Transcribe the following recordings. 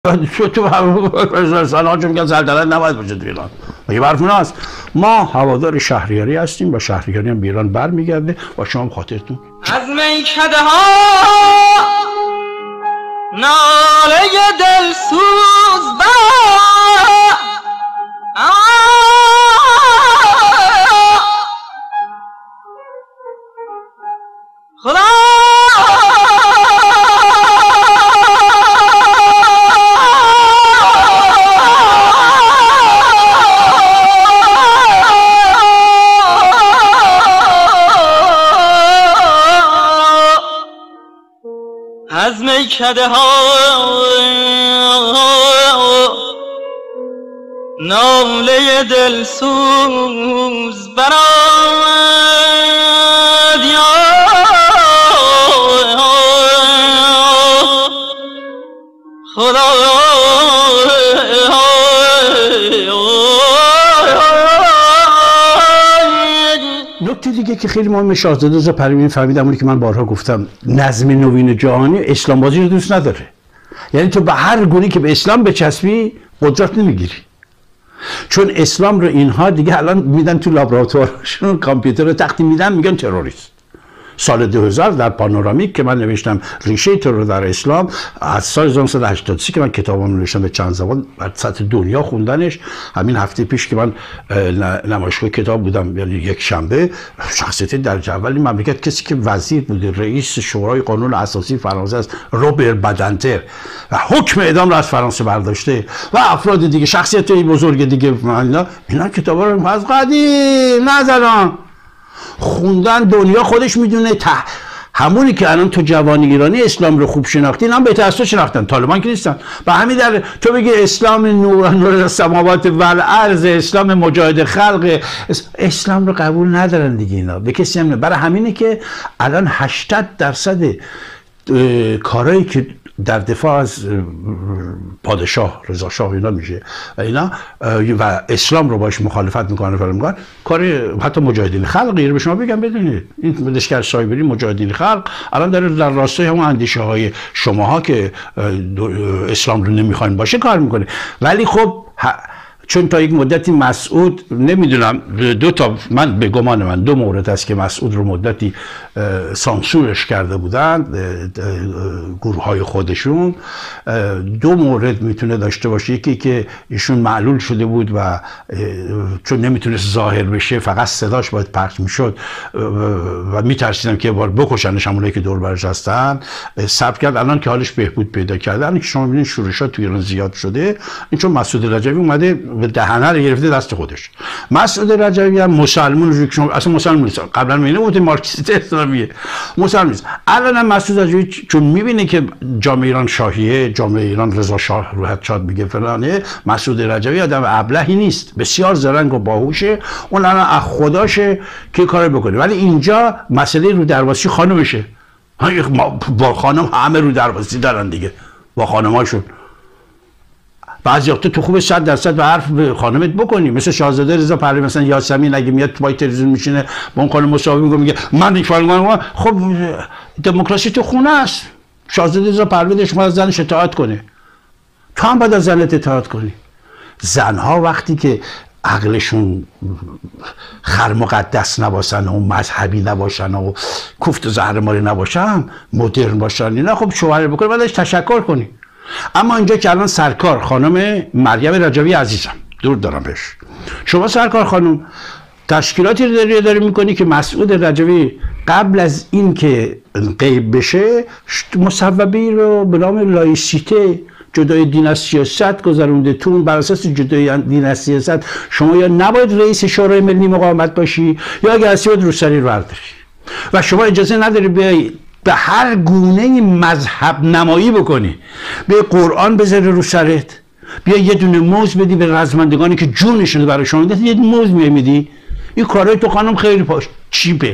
تو سلام چون میگن سلطنت نباید باشه تو ایران. مگه برفون هست؟ ما هوادار شهریاری هستیم و شهریاری هم به ایران برمیگرده و شما خاطرتون از میکده ها ناله دل سوز خدا از میکده ها ناله دل سوز برآمد خدا. نکته دیگه که خیلی مهمه، شاهزاده رضا پهلوی فهمیدم، اونی که من بارها گفتم، نظم نوین جهانی اسلام بازی رو دوست نداره. یعنی تو به هر گونی که به اسلام بچسبی قدرت نمیگیری، چون اسلام رو اینها دیگه الان میدن تو لابراتوارشون، کامپیوتر رو تختی میدن، میگن تروریست. سال 2000 در پانورامیک که من نوشتم ریشه ترور در اسلام، از سال 1983 که من کتابم نوشتم به چند زبان بر سطح دنیا خوندنش، همین هفته پیش که من نمایشگاه کتاب بودم، یعنی یک شنبه، شخصیت درجه اول این مملکت، کسی که وزیر بوده، رئیس شورای قانون اساسی فرانسه است، روبر بدنتر، و حکم اعدام رو از فرانسه برداشته، و افراد دیگه، شخصیت‌های بزرگ دیگه، اینا کتابا رو از قدیم نزدن خوندن. دنیا خودش میدونه همونی که الان تو جوان ایرانی اسلام رو خوب شناختی، اینا هم بهتر از تو شناختن، طالبان که نیستن. و همین در تو بگی اسلام نور السماوات و الارض، اسلام مجاهد خلق، اسلام رو قبول ندارن دیگه اینا، به کسی هم نه. برای همینه که الان 80% کارهایی که در دفاع از پادشاه رضا شاه اینا میشه و اینا و اسلام رو باش مخالفت میکنه، فرمگان کار حتی مجاهدین خلق رو به شما بگم بدونید، این لشکر سایبری مجاهدین خلق الان داره در راستای همون اندیشه های شماها که اسلام رو نمیخواین باشه کار میکنه. ولی خب چون تا یک مدتی مسعود، نمیدونم، من به گمان من 2 مورد است که مسعود رو مدتی سانسورش کرده بودند گروه های خودشون. 2 مورد میتونه داشته باشه، یکی که ایشون معلول شده بود و چون نمیتونست ظاهر بشه، فقط صداش باید پخش میشد و میترسیدم که بار بکشنش همونایی که دور برش هستن، صبر کرد. الان که حالش بهبود پیدا کرده، الان که شما میبینید شورشات توی ایران زیاد شده، این چون مسعود رجوی اومده به دهنه رو گرفته دست خودش. مسعود رجوی هم مسلمان رو شما اصلا مسلمان نیست، قبلا میگه بود مارکسیست اسلامیه، مسلمان نیست. الان هم مسعود رجوی چون میبینه که جامعه ایران شاهیه، جامعه ایران رضا شاه روحت شاد میگه فلانه، مسعود رجوی آدم ابلهی نیست، بسیار زرنگ و باهوشه، اون الان از خداشه که کار بکنه. ولی اینجا مسئله رو درواسی خانمشه، با خانم همه رو درواسی دارن دیگه، با خانماشون. بعضی وقتا تو خوب 100% به حرف به خانمت بکنی، مثل شاهزاده رضا پهلوی، مثلا یاسمین اگه میاد تو پای تلویزیون میشینه با اون خانم مصاحبه میگه من این فلان، خب دموکراسی تو خونه است. شاهزاده رضا پهلوی شما از زنش اطاعت کنه، تو هم باید از زنت اطاعت کنی. زنها وقتی که عقلشون خر مقدس نباشن و مذهبی نباشن و کوفت و زهرماری نباشن، مدرن باشن، اینا خب شوهر بکنه بعدش تشکر کنی. اما اینجا که الان سرکار خانم مریم رجوی عزیزم، درود دارم بهش، شما سرکار خانم تشکیلاتی رو داری میکنی که مسعود رجوی قبل از این که غیب بشه مصوبه‌ای رو به نام لایسیته، جدای دین از سیاست گذرونده تون. بر اساس جدای دین از سیاست شما یا نباید رئیس شورای ملی مقاومت باشی، یا اگر هستی باید روسری رو برداری، و شما اجازه نداری بیایی به هر گونه مذهب نمایی بکنی، به قرآن بذاری رو سرت، بیا یه دونه موز بدی به رزمندگانی که جونشون برای شما میدن، یه موز میدی. این کارهای تو خانم خیلی چیپه.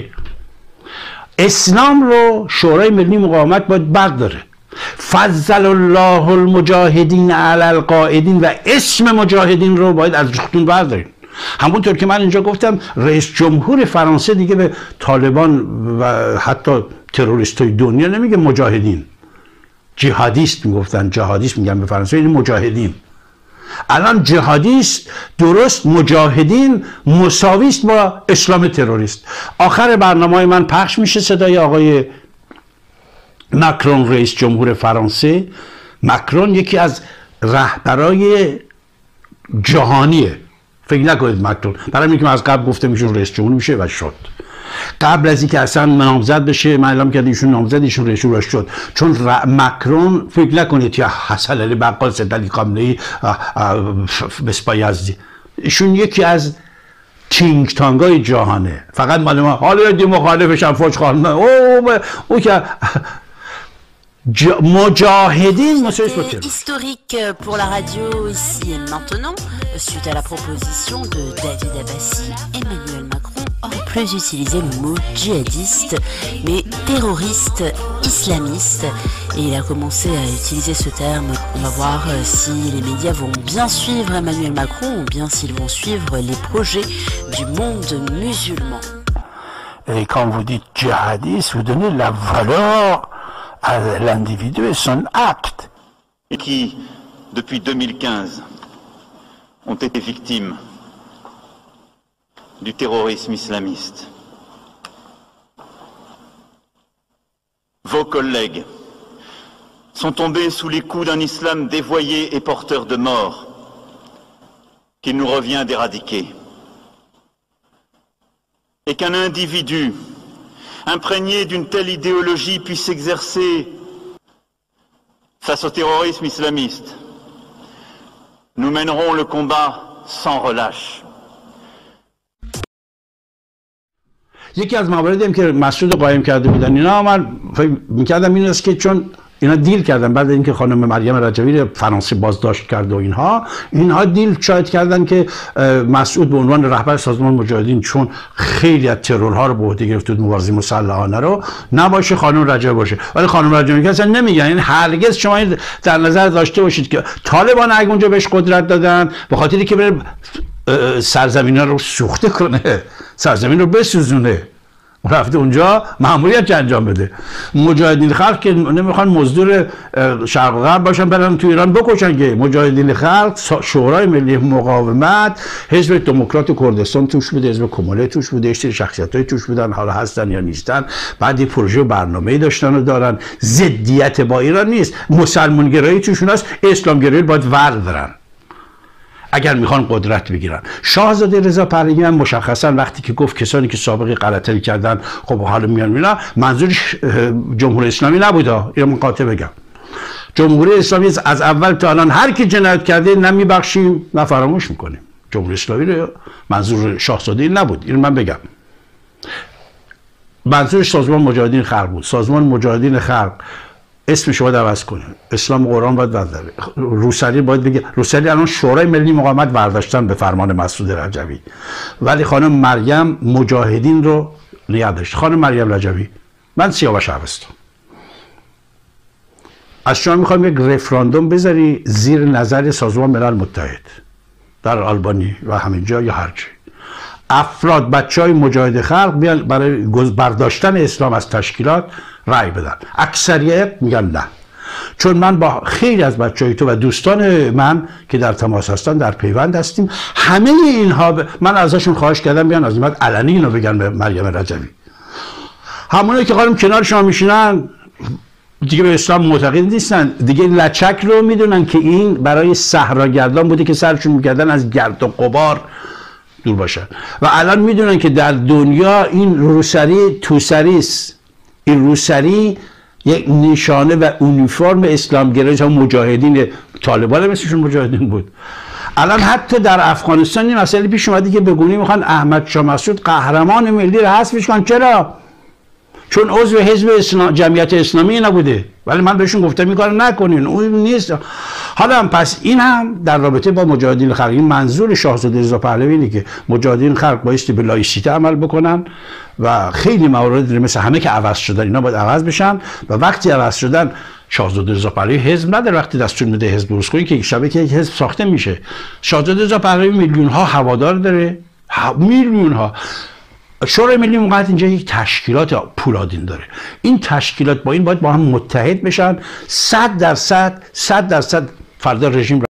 اسلام رو شورای ملی مقاومت باید برداره. فضل الله المجاهدین علی القاعدین، و اسم مجاهدین رو باید از ریختون بردارین. همونطور که من اینجا گفتم رئیس جمهور فرانسه دیگه به طالبان و حتی تروریست های دنیا نمیگه مجاهدین، جهادیست میگفتن، جهادیست میگن به فرانسه، این مجاهدین. الان جهادیست درست، مجاهدین مساویست با اسلام تروریست. آخر برنامه من پخش میشه صدای آقای مکرون رئیس جمهور فرانسه. مکرون یکی از رهبرای جهانیه. فکر نکنید مکرون، برای اینکه از قبل گفته میشون رئیس جمهور میشه و شد. قبل از اینکه اصلا نامزد بشه من اعلام کردم ایشون نامزد، ایشون رئیس جمهور شد. چون مکرون فکر نکنید یا حسن علی بقال، سید علی خامنه‌ای، مصباح یزدی، ایشون یکی از تینک تانگای جهانه. فقط مال ما حالا دی مخالفش هم فوش خواهد او که Historique pour la radio ici et maintenant, suite à la proposition de David Abbassi, Emmanuel Macron aurait plus utilisé le mot djihadiste, mais terroriste islamiste, et il a commencé à utiliser ce terme. On va voir si les médias vont bien suivre Emmanuel Macron ou bien s'ils vont suivre les projets du monde musulman. Et quand vous dites djihadiste, vous donnez la valeur à l'individu et son acte. Et qui, depuis 2015, ont été victimes du terrorisme islamiste. Vos collègues sont tombés sous les coups d'un islam dévoyé et porteur de mort qu'il nous revient d'éradiquer. Et qu'un individu imprégné d'une telle idéologie puisse exercer face au terrorisme islamiste. Nous mènerons le combat sans relâche. یکی از مواردی که مسعود قایم کرده بودن اینا، من فکر می‌کردم این است که چون اینا دیل کردن بعد اینکه خانم مریم رجوی فرانسه بازداشت کرد و اینها دیل شاید کردن که مسعود به عنوان رهبر سازمان مجاهدین، چون خیلی از ترورها رو به عهده گرفته بود، مبارزه مسلحانه رو، نباشه خانم رجوی باشه. ولی خانم رجوی که اصلا نمیگن، این هرگز شما در نظر داشته باشید که طالبان اگه اونجا بهش قدرت دادن به خاطری که بره سرزمین رو سوخته کنه، سرزمین رو بسوزونه، رفته اونجا مأموریت انجام بده. مجاهدین خلق که نمیخوان مزدور شرق و غرب باشن برن تو ایران بکشن که. مجاهدین خلق، شورای ملی مقاومت، حزب دموکرات کردستان توش بوده، حزب کماله توش بوده، شخصیت‌های توش بودن، حالا هستن یا نیستن. بعد پروژه و برنامه‌ای داشتن و دارن. ضدیت با ایران نیست، مسلمان گرایی توشون هست، اسلام گرایی باید وردارن اگر میخوان قدرت بگیرن. شاهزاده رضا پهلوی هم مشخصا وقتی که گفت کسانی که سابقه غلطی کردن خب حالا میان، منظورش جمهوری اسلامی نبود. اینو من قاطع بگم، جمهوری اسلامی از اول تا الان هر کی جنایت کرده نه میبخشیم نه فراموش میکنیم. جمهوری اسلامی رو منظور شاهزاده نبود، اینو من بگم. منظورش سازمان مجاهدین خلق بود. سازمان مجاهدین خلق اسمش باید عوض کنه، اسلام و قرآن باید برداره. روسری باید بگه، روسری الان شورای ملی مقاومت برداشتن به فرمان مسعود رجوی، ولی خانم مریم مجاهدین رو نگه داشت. خانم مریم رجوی، من سیاوش عربستان از شما میخوام یک رفراندوم بذاری زیر نظر سازمان ملل متحد در آلبانی و همین جا یا هر جای، افراد بچهای مجاهد خلق بیان برای برداشتن اسلام از تشکیلات رأی بدن. اکثریت میگن نه. چون من با خیلی از بچهای تو و دوستان من که در تماس هستن در پیوند هستیم، همه اینها من ازشون خواهش کردم بیان از بعد علنی اینو بگن به مریم رجوی. همونایی که خانم کنار شما میشینن دیگه به اسلام معتقد نیستن، دیگه لچک رو میدونن که این برای صحراگردان بوده که سرشون میکردن از گرد و غبار دور باشن، و الان میدونن که در دنیا این روسری توسریست. این روسری یک نشانه و اونیفرم اسلامگرایی، هم مجاهدین طالبان هم مثلشون مجاهدین بود. الان حتی در افغانستان این مسئله پیش اومده که بگونی میخوان احمد شاه مسعود قهرمان ملی رو حذفش کنن. چرا؟ چون عضو حزب جمعیت اسلامی نبوده، ولی من بهشون گفتم این کارو نکنین، اون نیست. حالا پس این هم در رابطه با مجاهدین خلق، این منظور شاهزاده رضا پهلوی اینه که مجاهدین خلق بایستی به لایسیته عمل بکنن و خیلی موارد مثل همه که عوض شدن اینا باید عوض بشن، و وقتی عوض شدن شاهزاده رضا پهلوی حزب نداره. وقتی دستور میده حزب درست کنی که شبکه یک حزب ساخته میشه. شاهزاده رضا پهلوی میلیون ها هوادار داره، میلیون ها. شورای ملی موقت اینجا یک تشکیلات پولادین داره. این تشکیلات با این باید با هم متحد بشن. 100% فردا رژیم